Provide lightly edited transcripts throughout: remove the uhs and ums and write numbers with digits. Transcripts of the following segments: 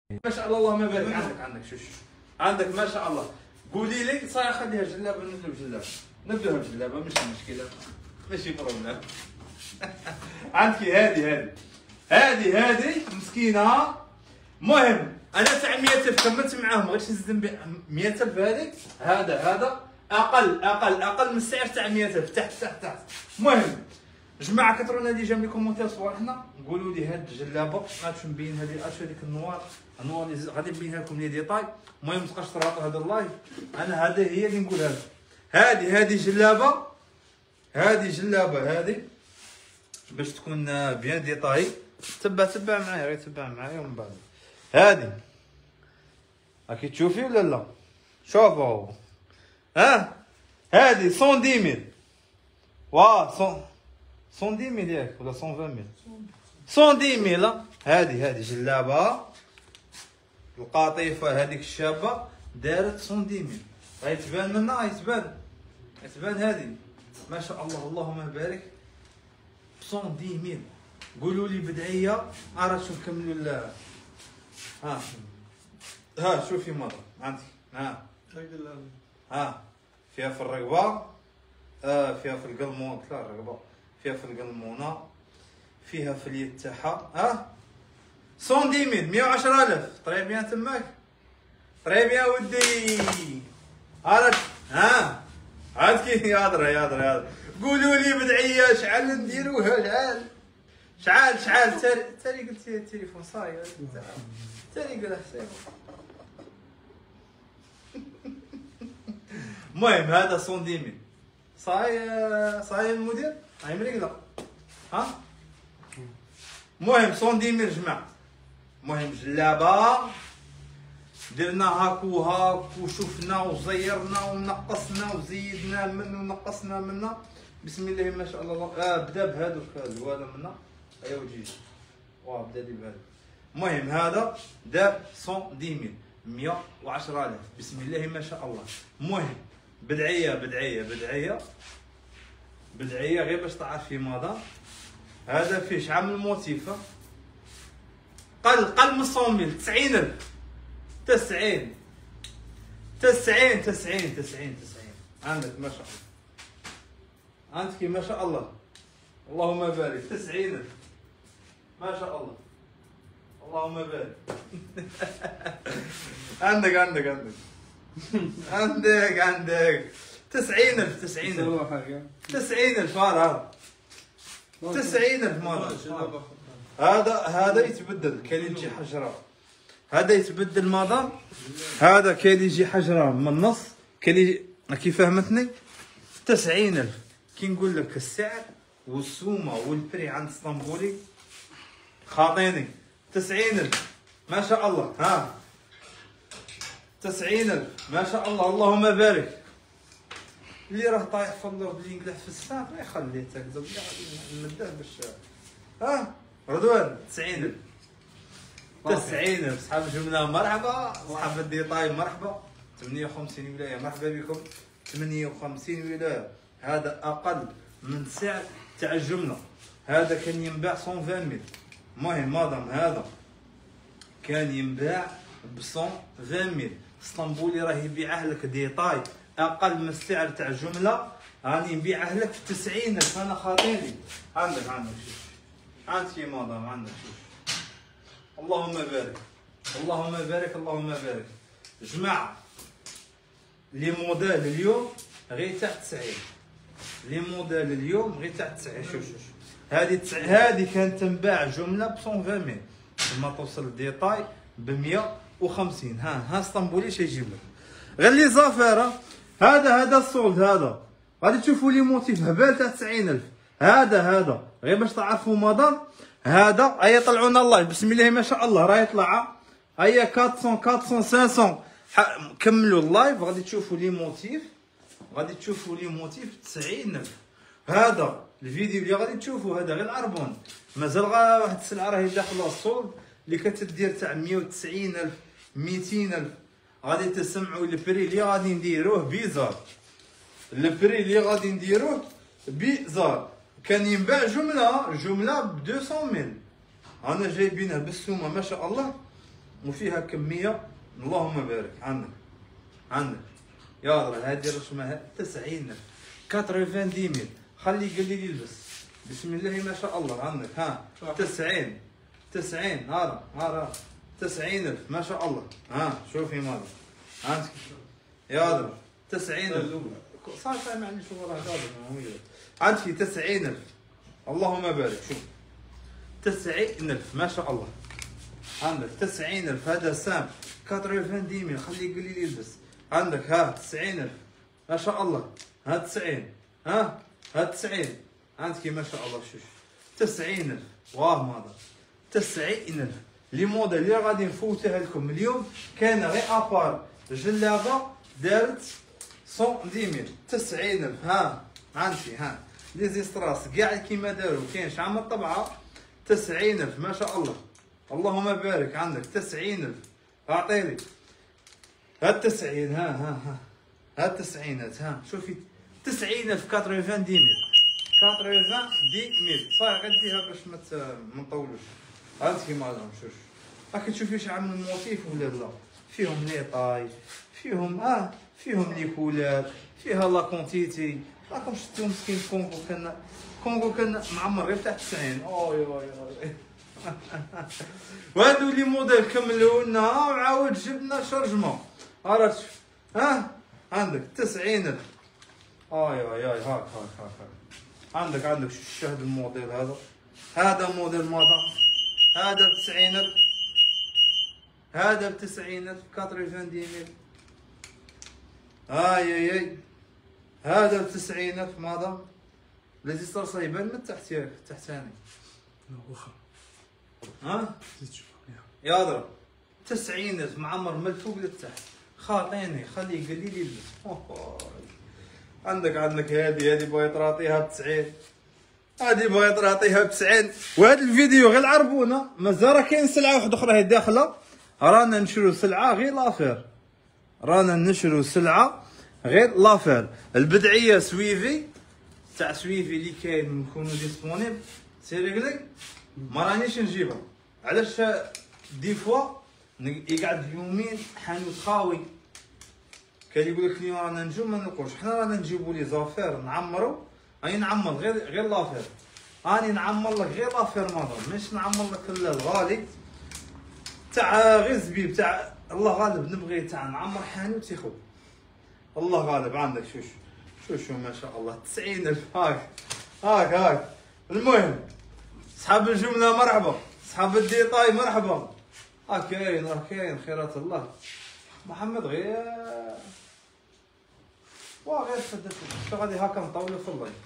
ما شاء الله اللهم بارك. عندك شوش، عندك ما شاء الله. قولي لي صاير خليها جلابه، نبداو بجلابه، نبداوها بجلابه ماشي مشكله، ماشي بروبليم. عندك هذه مسكينه. المهم انا تاع 100,000 كملت معاهم، غير نزيد 100,000 هذيك. هذا اقل من السعر تاع 100,000 تحت. المهم جماعه كثرونا اللي جاب لي كومونتير صوالحنا، قولوا لي هاد الجلابه غادي نبين هذيك النوار اللي غادي نبينها لكم لي ديتاي. المهم ما تبقاش ترابط هذا اللايف، انا هذه هي اللي نقولها لكم. هذه جلابه هذه باش تكون بيان ديتاي. تبع معايا، غير تبع معايا ومن بعد هذه راكي تشوفي ولا لا؟ شوفوا هذه 110,000 واه 110,000 ياك ولا 120,000؟ 110,000. هذه جلابه القاطفه هذيك الشابه دارت 110,000. غادي تبان منها، غيتبان هذه ما شاء الله اللهم بارك 110,000. قولوا لي بدعيه راه شوف نكملوا. ها شوفي ماذا عندك. فيها في الرقبه، فيها في القلمون، لا الرقبه فيها في القلمونه، فيها في اليد تاعها. 110,000 110,000. طري بيان تماك، طري بيان ودي. عاد كي يهضر. قولوا لي بدعيه شحال نديروها، شحال تاني قلت لي التليفون صاير تاني قال حسين. المهم هذا 110,000 صاير المدير هاي مريقله. المهم 110,000 جماعه. المهم جلابه درنا هاكو شفنا وزيرنا ونقصنا وزيدنا منه ونقصنا منه. بسم الله ما شاء الله. بدا بهذوك الوالا منا. ايوا وجيج بدا لي بهذا. المهم هذا دار 110,000 110,000. بسم الله ما شاء الله. المهم بدعيه غير باش تعرفي ماذا. هذا فيه شحال من الموتيف. قل من 100,000 90,000 90. عندك ما شاء الله، عندك ما شاء الله اللهم بارك 90,000 ما شاء الله اللهم بارك. عندك 90,000 90,000 هذا 90,000 ماذا. هذا يتبدل، كاين اللي يجي حجره، هذا يتبدل ماذا. هذا كاين اللي يجي حجره من النص، كاين اللي كيف فهمتني. 90,000 كي نقول لك السعر والسومه والبري عند اسطنبولي خاطيني. 90,000 ما شاء الله. 90,000 ما شاء الله اللهم بارك. اللي راه طايح في اللور اللي ينقلع في الساق راه يخليه هكذا بلي غادي نمداه باش رضوان. 90,000 صحاب الجمله مرحبا، صحاب الديتاي مرحبا. 58 ولايه مرحبا بكم. 58 ولايه. هذا اقل من سعر تاع الجمله. هذا كان ينباع 120,000. المهم مادام هذا كان ينباع ب 120,000. اسطنبولي راه يبيعه لك ديتاي اقل من السعر تاع الجمله، راني نبيعه لك ب 90,000. انا خاطيني. عندك شوف، عندك مادام عندك شوف. اللهم بارك. جماعه لي موديل اليوم غير تاع 90. شوف هذه كانت تنباع جمله ب 120,000 لما توصل الديتاي ب 150. ها اسطنبولي شي يجيب لك غير لي زافير. هذا الصولد هذا غادي تشوفوا لي موتيف هبال تاع 90,000. هذا غير باش تعرفوا مدام. هذا هيا طلعونا الله بسم الله ما شاء الله راه يطلع. هيا 400 500. كملوا اللايف غادي تشوفوا لي موتيف 90,000. هذا الفيديو اللي غادي تشوفوا هذا غير العربون. مازال واحد السلعه راهي داخله الصولد اللي كتدير تاع 190,000 200,000. غادي تسمعوا البري اللي غادي نديروه بيزار. كان ينباع جمله ب 200,000. انا جايبينها بالسومه ما شاء الله وفيها كميه اللهم بارك. عندك يا درا هذه رسمها 90,000 90,000. خلي قليل يلبس بسم الله ما شاء الله. عندك ها 90 هذا 90,000 ما شاء الله. ها شوفي ماذا عندك يا درا 90,000 صافي ما عنديش شغل هذا عندك 90,000 اللهم بارك. شوف 90,000 ما شاء الله. عندك 90,000 هذا سام 90,000 خليه قليل يلبس. عندك ها 90,000 ما شاء الله. ها 90 ها 90 عندك ما شاء الله. شوف 90,000 واه ماذا 90,000. لي موديل اللي غادي نفوتها لكم اليوم كان غير ابار جلابه دارت 110,000 90,000. ها عندي ها لي زيستراس كاع كيما داروا كاين شحال من طبعه 90,000 ما شاء الله اللهم بارك. عندك 90,000 اعطيني ها 90 ها 90 ها شوفي 90,000 90,000 صاي غديها باش ما نطولوش. عرفت كيما راهم شوف راك تشوفي شحال من موتيف ولا لا فيهم لي طاي فيهم لي كولار فيها لا كونتيتي. راكم شفتو مسكين كونغو كان معمر غير تاع 90. اوي وهادو لي موديل كملوا لنا وعاود جبنا شرجمه. عرفت عندك 90,000 هاك عندك شاهد الموديل هذا موديل مادام هذا ب 90,000 هذا ب 90,000 90,000 هذا ب 90,000 مادام الذي صار صايبان من تحتاني واخا يا ضرب 90,000 معمر من الفوق للتحت. خاطيني خليه قليل يلبس. عندك هذه بغيت تعطيها ب 90 هذه بغيت تعطيها ب 90. وهذا الفيديو غير العربونه مازال راه كاين سلعه واحده اخرى هي داخله. رانا نشرو سلعه غير لافير البدعيه سويفي تاع سويفي اللي كاين نكونوا ديسپونيبل سيريكلي ما رانيش نجيبها. علاش دي فوا يقعد يومين حانوت خاوي كان يقول لك اليوم رانا نجيو ما نلقوش. حنا رانا نجيبو لي زافير نعمرو راني نعمر غير لافير. راني نعمر لك غير لافير ماذا مش نعمر لك الغالي تاع غير زبيب تاع الله غالب. نبغي تاع نعمر حانوت يخو الله غالب. عندك شوف ما شاء الله 90,000 هاك. المهم صحاب الجمله مرحبا صحاب الديطاي مرحبا. كاين خيرات الله. محمد غير فدت شو غادي هاكا نطولوا في اللايف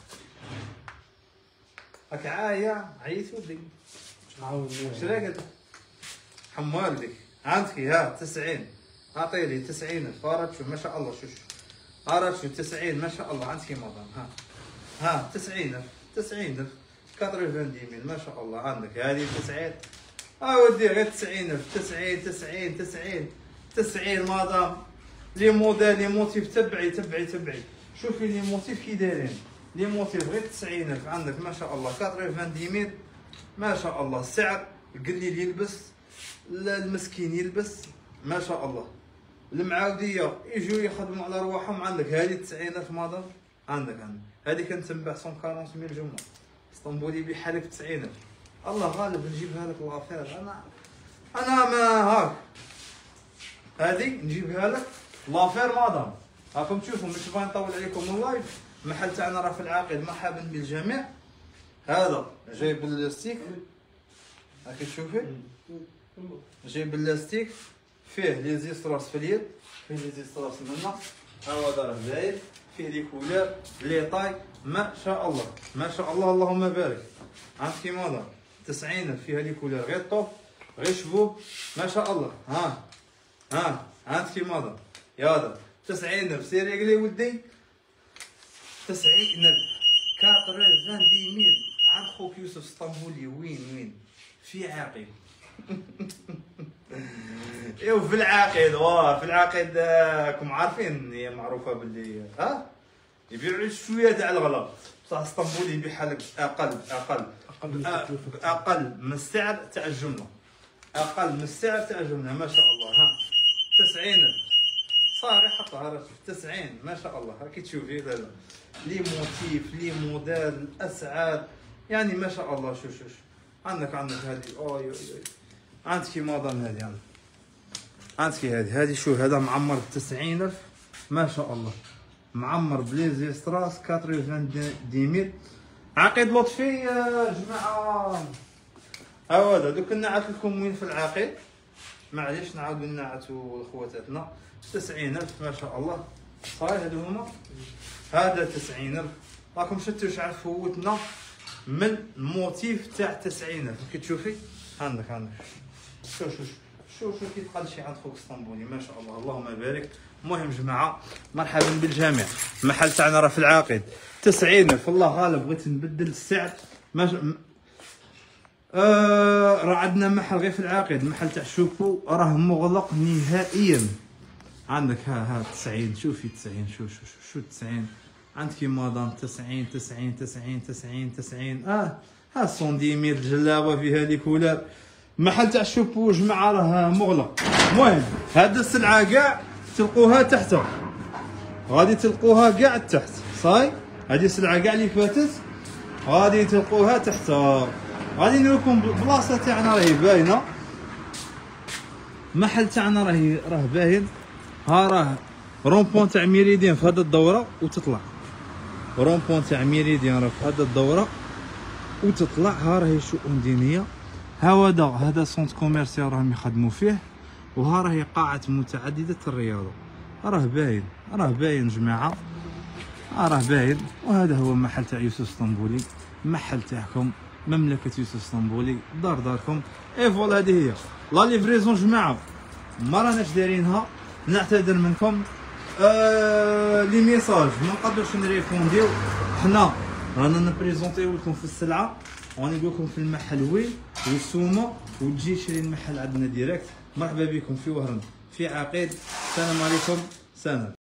هاك عييت ودي واش راقد حمالك. عندك ها 90 اعطيني 90,000 فارت شوف ما شاء الله. شوف عرفت شوف 90 ما شاء الله. عندك مدام ها 90,000 90,000 ما شاء الله. عندك هذه 90 ودي غير 90,000 90 مدام. لي موديل لي موتيف تبعي شوفي لي موتيف كي دايرين لي موتيف غير 90,000. عندك ما شاء الله 90,000 ما شاء الله. السعر القليل يلبس المسكين يلبس ما شاء الله. المعاوديه يجوا يخدموا على رواحهم. عندك هذه 90,000 مدام. عندك هذه كنتنباع 140,000 جمله اسطنبولي بحالك 90,000 الله غالب نجيبها لك لافير. انا ما هاك هذه نجيبها لك لافير مدام. راكم تشوفوا مش باغي نطول عليكم اللايف. المحل تاعنا راه في العاقل مرحبا بالجميع. هذا جايب اللاستيك راكي تشوفي جايب اللاستيك فيه لي زيستراس في اليد فيه لي زيستراس منا هذا راه زايد فيه لي كولار لي طاي ما شاء الله اللهم بارك. عرفت كيما هذا 90,000 فيها لي كولار غير طوب غير شبوب ما شاء الله. عرفت كيما هذا يا هذا 90,000 سيري قلي ودي 90,000 90,000 عند خوك يوسف اسطنبولي. وين في عاقل ايوا في العقيد في العقيد راكم عارفين هي معروفه باللي يبيعوا شويه تاع الغلا بصح اسطنبولي يبيعها لك اقل من السعر تاع الجمله. اقل من السعر تعجبنا ما شاء الله. ها 90,000 صافي حطها راه 90 ما شاء الله. راكي تشوفي لا لي موتيف لي موديل اسعاد يعني ما شاء الله. شوف عندك هذه اوي عندك موديل هذه عندك هذه شو هذا معمر ب 90,000 ما شاء الله. معمر بليزي ستراس 90,000 عقيد لطفي يا جماعه. هذا دوك نعت لكم وين في العقيد معليش نعاودو نعتو خواتاتنا 90,000 ما شاء الله. صاي هادو هما هذا 90,000 راكم شفتوا شحال فوتنا من الموتيف تاع 90,000 كي تشوفي. عندك شوف كيتقال شي عند خوك اسطنبولي ما شاء الله اللهم بارك. المهم جماعه مرحبا بالجميع. المحل تاعنا راه في العقيد 90,000 الله غالب. بغيت نبدل السعر راه عندنا محل غير في العقيد المحل تاع شوفو راه مغلق نهائيا. عندك ها 90 شوفي 90 شو 90 عندك مادام 90 ها 110,000 الجلابه في هذه كولار. محل تاع شوفو جماعه راه مغلق. المهم هاد السلعه كاع تلقوها تحت غادي تلقوها كاع تحت صاي. هذه السلعه كاع اللي فاتت غادي تلقوها تحت. غادي ندير لكم البلاصه تاعنا راهي باينه. المحل تاعنا راه باين. ها راه رومبون تاع ميريديان في هذه الدوره وتطلع. رومبون تاع ميريديان راه في هذه الدوره وتطلع. ها راهي شؤون دينيه. هذا سونت كوميرسيال راهم يخدموا فيه. وها راهي قاعه متعدده الرياضه. راه باين جماعه راه باين. وهذا هو المحل تاع يوسف اسطنبولي. المحل تاعكم مملكه يوسف اسطنبولي داركم. اي فوالا هذه هي لا ليفريزون جماعه ما راناش دايرينها. نعتذر منكم لي ميساج ما نقدروش نريبونديو. حنا رانا نبريزونطيو لكم في السلعه ونقول لكم في المحل وين والسومه وتجي تشري المحل عندنا ديريكت. مرحبا بكم في وهران في عقيد. السلام عليكم. سلام.